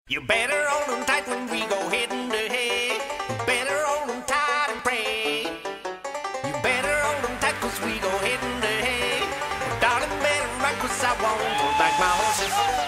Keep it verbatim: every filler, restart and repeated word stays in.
You better hold 'em tight when we go heading to hay. You better hold 'em tight and pray. You better hold 'em tight 'cause we go heading to hay. Darling, better run 'cause I won't hold back my horses.